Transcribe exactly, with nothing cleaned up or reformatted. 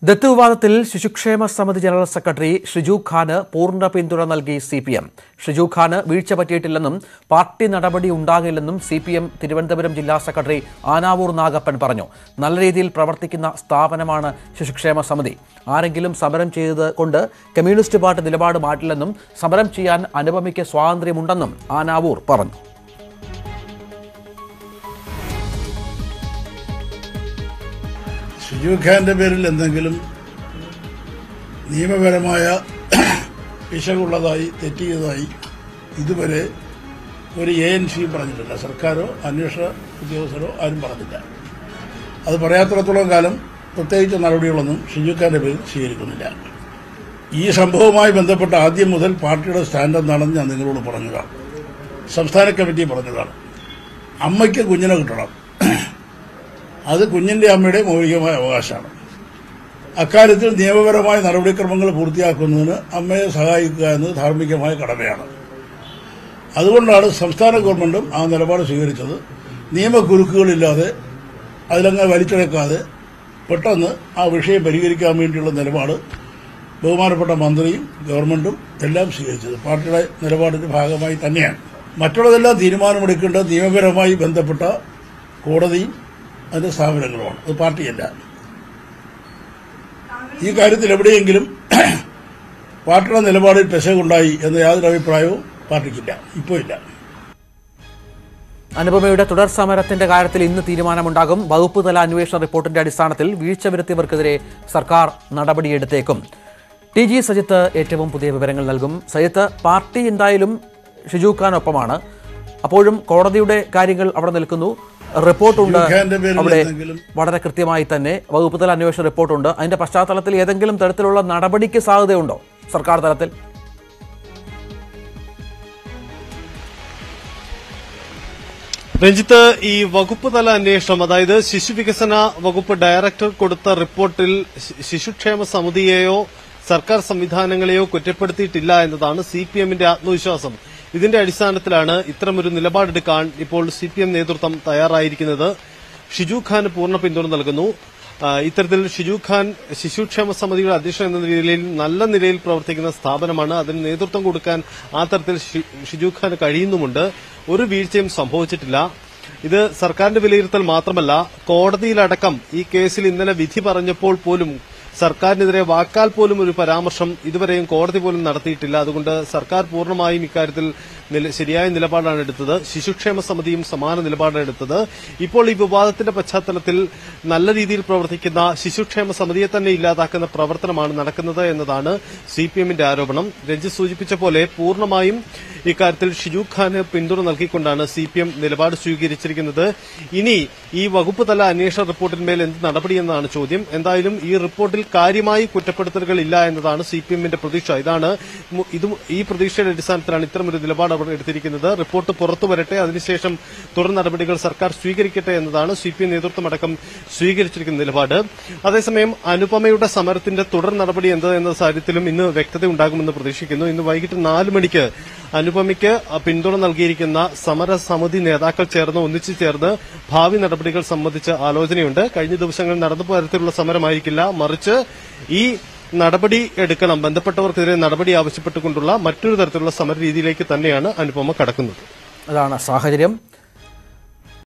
ദത്ത് വിവാദത്തിൽ ശിശുക്ഷേമ സമിതി ജനറൽ സെക്രട്ടറി ഷിജു ഖാന് പൂർണ്ണ പിന്തുണ നൽകി സി പി എം. ഷിജു ഖാന് വീഴ്ച പറ്റിയിട്ടില്ലെന്നും പാർട്ടി നടപടി ഉണ്ടാകില്ലെന്നും സി പി എം തിരുവനന്തപുരം ജില്ലാ സെക്രട്ടറി ആനാവൂർ നാഗപ്പൻ പറഞ്ഞു. നല്ല രീതിയിൽ പ്രവർത്തിക്കുന്ന സ്ഥാപനമാണ് ശിശുക്ഷേമ സമിതി. ആരെങ്കിലും സമരം ചെയ്തത് കൊണ്ട് കമ്മ്യൂണിസ്റ്റ് പാർട്ടി നിലപാട് മാറ്റില്ലെന്നും സമരം ചെയ്യാൻ അനുപമയ്ക്ക് സ്വാതന്ത്ര്യമുണ്ടെന്നും ആനാവൂർ പറഞ്ഞു. ഷിജു ഖാന്റെ പേരിൽ എന്തെങ്കിലും നിയമപരമായ പിശകുള്ളതായി തെറ്റിയതായി ഇതുവരെ ഒരു എ എൻ സിയും പറഞ്ഞിട്ടില്ല. സർക്കാരോ അന്വേഷണ ഉദ്യോഗസ്ഥരോ ആരും പറഞ്ഞില്ല. അത് പറയാത്തിടത്തോളം കാലം പ്രത്യേകിച്ച് നടപടികളൊന്നും ഷിജു ഖാന്റെ പേരിൽ സ്വീകരിക്കുന്നില്ല. ഈ സംഭവവുമായി ബന്ധപ്പെട്ട ആദ്യം മുതൽ പാർട്ടിയുടെ സ്റ്റാൻഡ് എന്താണെന്ന് ഞാൻ നിങ്ങളോട് പറഞ്ഞതാണ്. സംസ്ഥാന കമ്മിറ്റി പറഞ്ഞതാണ്. അമ്മയ്ക്ക് കുഞ്ഞിനെ കിട്ടണം, അത് കുഞ്ഞിന്റെ അമ്മയുടെ മൗലികമായ അവകാശമാണ്. അക്കാര്യത്തിൽ നിയമപരമായ നടപടിക്രമങ്ങൾ പൂർത്തിയാക്കുന്നതിന് അമ്മയെ സഹായിക്കുക എന്നത് ധാർമ്മികമായ കടമയാണ്. അതുകൊണ്ടാണ് സംസ്ഥാന ഗവൺമെന്റും ആ നിലപാട് സ്വീകരിച്ചത്. നിയമക്കുരുക്കുകളില്ലാതെ അതിലങ്ങ് വലിച്ചെടുക്കാതെ പെട്ടെന്ന് ആ വിഷയം പരിഹരിക്കാൻ വേണ്ടിയുള്ള നിലപാട് ബഹുമാനപ്പെട്ട മന്ത്രിയും ഗവൺമെന്റും എല്ലാം സ്വീകരിച്ചത് പാർട്ടിയുടെ നിലപാടിന്റെ ഭാഗമായി തന്നെയാണ്. മറ്റുള്ളതെല്ലാം തീരുമാനമെടുക്കേണ്ടത് നിയമപരമായി ബന്ധപ്പെട്ട കോടതിയും അതിന്റെ സ്ഥാപനങ്ങളുമാണ്, അത് പാർട്ടിയല്ല. ഈ കാര്യത്തിൽ എവിടെയെങ്കിലും പാർട്ടിയുടെ നിലപാടിൽ പെശകുണ്ടായി എന്ന യാതൊരു അഭിപ്രായവും പാർട്ടിക്കില്ല, ഇപ്പോൾ ഇല്ല. അനുപമയുടെ തുടർ സമരത്തിന്റെ കാര്യത്തിൽ ഇന്ന് തീരുമാനമുണ്ടാകും. വകുപ്പ് തല അന്വേഷണ റിപ്പോർട്ടിന്റെ അടിസ്ഥാനത്തിൽ വീഴ്ച വരുത്തിയവർക്കെതിരെ സർക്കാർ നടപടിയെടുത്തേക്കും. ടി ജി സജിത്ത് ഏറ്റവും പുതിയ വിവരങ്ങൾ നൽകും. സജിത്ത്, പാർട്ടി എന്തായാലും ഷിജു ഖാനൊപ്പമാണ്. അപ്പോഴും കോടതിയുടെ കാര്യങ്ങൾ അവിടെ നിൽക്കുന്നു. റിപ്പോർട്ടുണ്ട് അവിടെ വളരെ കൃത്യമായി തന്നെ, വകുപ്പ് തല അന്വേഷണ റിപ്പോർട്ടുണ്ട്. അതിന്റെ പശ്ചാത്തലത്തിൽ ഏതെങ്കിലും തരത്തിലുള്ള നടപടിക്ക് സാധ്യതയുണ്ടോ സർക്കാർ തലത്തിൽ? രഞ്ജിത്ത്, ഈ വകുപ്പ് തല അന്വേഷണം, അതായത് ശിശുവികസന വകുപ്പ് ഡയറക്ടർ കൊടുത്ത റിപ്പോർട്ടിൽ ശിശുക്ഷേമ സമിതിയെയോ സർക്കാർ സംവിധാനങ്ങളെയോ കുറ്റപ്പെടുത്തിയിട്ടില്ല എന്നതാണ് സി പി എമ്മിന്റെ ആത്മവിശ്വാസം. ഇതിന്റെ അടിസ്ഥാനത്തിലാണ് ഇത്തരമൊരു നിലപാടെടുക്കാൻ ഇപ്പോൾ സി പി എം നേതൃത്വം തയ്യാറായിരിക്കുന്നത്. ഷിജു ഖാന് പൂർണ്ണ പിന്തുണ നൽകുന്നു. ഇത്തരത്തിൽ ഷിജു ഖാൻ ശിശുക്ഷേമ സമിതിയുടെ അധ്യക്ഷൻ എന്ന നിലയിൽ നല്ല നിലയിൽ പ്രവർത്തിക്കുന്ന സ്ഥാപനമാണ്. അതിന് നേതൃത്വം കൊടുക്കാൻ ആ തരത്തിൽ ഷിജു ഖാന് കഴിയുന്നുമുണ്ട്. ഒരു വീഴ്ചയും സംഭവിച്ചിട്ടില്ല. ഇത് സർക്കാരിന്റെ വിലയിരുത്തൽ മാത്രമല്ല, കോടതിയിലടക്കം ഈ കേസിൽ ഇന്നലെ വിധി പറഞ്ഞപ്പോൾ പോലും സർക്കാരിനെതിരെ വാക്കാൽ പോലും ഒരു പരാമർശം ഇതുവരെയും കോടതി പോലും നടത്തിയിട്ടില്ല. അതുകൊണ്ട് സർക്കാർ പൂർണ്ണമായും ഇക്കാര്യത്തിൽ ശരിയായ നിലപാടാണ് എടുത്തത്. ശിശുക്ഷേമ സമിതിയും സമാന നിലപാടാണ് എടുത്തത്. ഇപ്പോൾ ഈ വിവാദത്തിന്റെ പശ്ചാത്തലത്തിൽ നല്ല രീതിയിൽ പ്രവർത്തിക്കുന്ന ശിശുക്ഷേമ സമിതിയെ തന്നെ ഇല്ലാതാക്കുന്ന പ്രവർത്തനമാണ് നടക്കുന്നത് എന്നതാണ് സി പി എമ്മിന്റെ ആരോപണം. രഞ്ജിത്ത് സൂചിപ്പിച്ച പോലെ പൂർണ്ണമായും ഇക്കാര്യത്തിൽ ഷിജു ഖാന് പിന്തുണ നൽകിക്കൊണ്ടാണ് സി പി എം നിലപാട് സ്വീകരിച്ചിരിക്കുന്നത്. ഇനി ഈ വകുപ്പ് തല അന്വേഷണ റിപ്പോർട്ടിന്മേൽ എന്ത് നടപടിയെന്നാണ് ചോദ്യം. എന്തായാലും ഈ റിപ്പോർട്ടിൽ കാര്യമായി കുറ്റപ്പെടുത്തലുകൾ ഇല്ല എന്നതാണ് സി പി എമ്മിന്റെ പ്രതീക്ഷ. ഇതാണ് ഈ പ്രതീക്ഷയുടെ അടിസ്ഥാനത്തിലാണ് ഇത്തരമൊരു നിലപാട് അവർ എടുത്തിരിക്കുന്നത്. റിപ്പോർട്ട് പുറത്തു വരട്ടെ, അതിനുശേഷം തുടർ നടപടികൾ സർക്കാർ സ്വീകരിക്കട്ടെ എന്നതാണ് സി പി എം നേതൃത്വമടക്കം സ്വീകരിച്ചിരിക്കുന്ന നിലപാട്. അതേസമയം അനുപമയുടെ സമരത്തിന്റെ തുടർ നടപടി എന്ത് എന്ന കാര്യത്തിലും ഇന്ന് വ്യക്തത ഉണ്ടാകുമെന്ന് പ്രതീക്ഷിക്കുന്നു. ഇന്ന് വൈകിട്ട് നാല് മണിക്ക് അനുപമയ്ക്ക് പിന്തുണ നൽകിയിരിക്കുന്ന സമരസമിതി നേതാക്കൾ ചേർന്ന് ഒന്നിച്ചു ചേർന്ന് ഭാവി നടപടികൾ സംബന്ധിച്ച് ആലോചനയുണ്ട്. കഴിഞ്ഞ ദിവസങ്ങളിൽ നടന്ന തരത്തിലുള്ള സമരമായിരിക്കില്ല, മറിച്ച് ഈ നടപടി എടുക്കണം, ബന്ധപ്പെട്ടവർക്കെതിരെ നടപടി ആവശ്യപ്പെട്ടുകൊണ്ടുള്ള മറ്റൊരു തരത്തിലുള്ള സമര രീതിയിലേക്ക് തന്നെയാണ് അനുപമ കടക്കുന്നത്. അതാണ് സാഹചര്യം.